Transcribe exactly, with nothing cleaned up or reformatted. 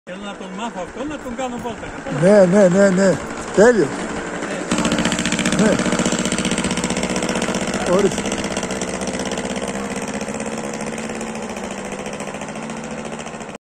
Θέλω να τον μάθω αυτό, να τον κάνω βόλτα. Ναι, ναι, ναι, ναι. Τέλειο. Ναι. Ορίστε.